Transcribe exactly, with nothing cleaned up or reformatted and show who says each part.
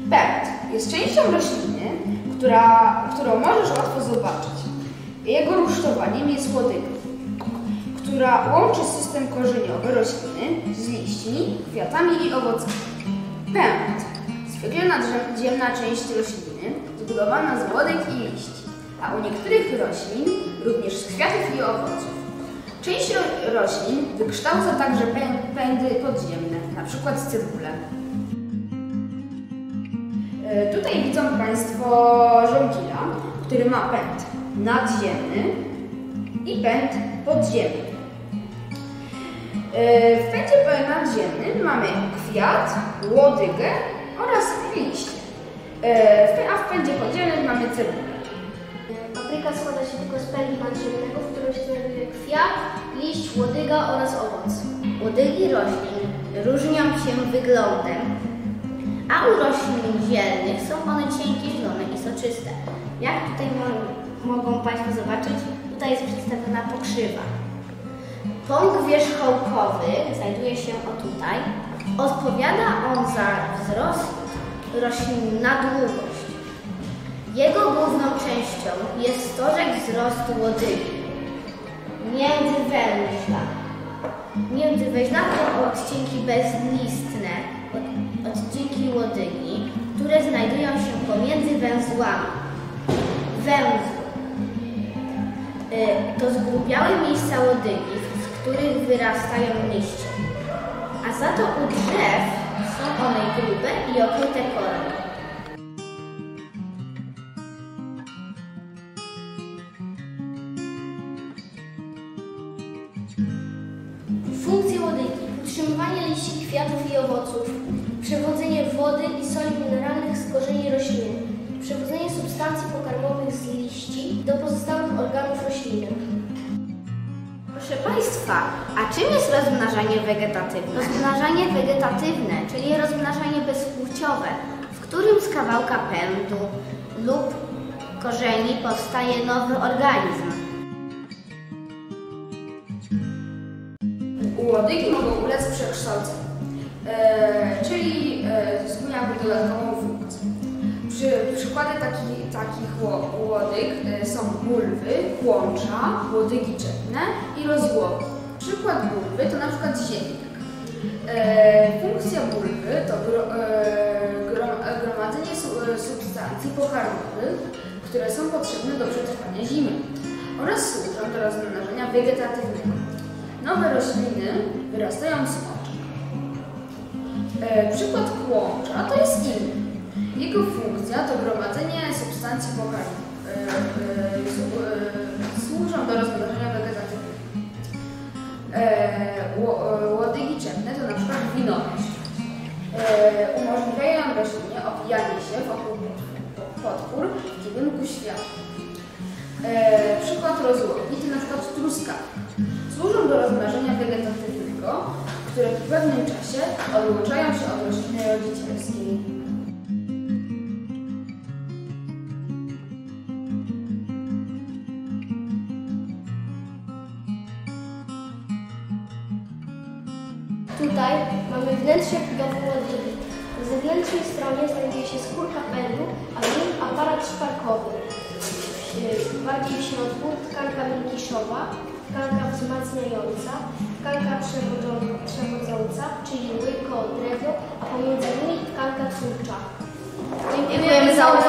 Speaker 1: Pęd jest częścią rośliny, która, którą możesz łatwo zobaczyć. Jego rusztowaniem jest łodyga, która łączy system korzeniowy rośliny z liśćmi, kwiatami i owocami. Pęd, zwykle nadziemna część rośliny, zbudowana z łodyg i liści, a u niektórych roślin również z kwiatów i owoców. Część ro roślin wykształca także pędy podziemne, np. cebulę. E, tutaj widzą Państwo żonkila, który ma pęd nadziemny i pęd podziemny. E, w pędzie nadziemnym mamy kwiat, łodygę oraz liście, e, a w pędzie podziemnym mamy cebulę.
Speaker 2: Papryka składa się tylko z pędu nadziemnego, w którym się znajduje kwiat, liść, łodyga oraz owoc.
Speaker 3: Łodygi roślin różnią się wyglądem, a u roślin zielnych są one cienkie, zielone i soczyste. Jak tutaj mo mogą Państwo zobaczyć, tutaj jest przedstawiona pokrzywa. Pąk wierzchołkowy znajduje się o tutaj. Odpowiada on za wzrost roślin na długość. Jego główną częścią jest stożek wzrostu łodygi. Międzywęźla. Międzywęźla to odcinki bezlistne, od, odcinki łodygi, które znajdują się pomiędzy węzłami. Węzły y, to zgrubiałe miejsca łodygi, z których wyrastają liście, a za to u drzew są one grube i okryte korą.
Speaker 2: Funkcje łodygi: utrzymywanie liści, kwiatów i owoców, przewodzenie wody i soli mineralnych z korzeni rośliny, przewodzenie substancji pokarmowych z liści do pozostałych organów rośliny.
Speaker 3: Proszę Państwa, a czym jest rozmnażanie wegetatywne? Rozmnażanie wegetatywne, czyli rozmnażanie bezpłciowe, w którym z kawałka pędu lub korzeni powstaje nowy organizm.
Speaker 1: Łodygi mogą ulec przekształceniu, e, czyli e, spełniają dodatkową funkcję. Przy, przykłady taki, takich łodyg e, są bulwy, kłącza, łodygi czepne i rozgłowy. Przykład bulwy to na przykład ziemniak. E, funkcja bulwy to gro, e, grom, gromadzenie su, substancji pokarmowych, które są potrzebne do przetrwania zimy oraz służą do rozmnażania wegetatywnego. Nowe rośliny wyrastają z kłącza. E, przykład kłącza to jest inny. Jego funkcja to gromadzenie substancji pokarmowych. E, e, e, służą do rozmnażania wegetatywnego. E, łodygi czepne to na przykład winorość. E, umożliwiają roślinie owijanie się wokół podpór w kierunku światła. E, przykład rozłogi to na przykład truskawki. Służą do rozmnażania wegetatywnego, które w pewnym czasie odłączają się od rośliny rodzicielskiej.
Speaker 2: Tutaj mamy wnętrze budowy łodygi. W zewnętrznej stronie znajduje się skórka pędu, a w nim aparat szparkowy. Bardziej w środku tkanka miękiszowa, tkanka wzmacniająca, tkanka przewodząca, czyli łyko, drewno, a pomiędzy nimi tkanka twórcza.
Speaker 3: Dziękujemy za uwagę.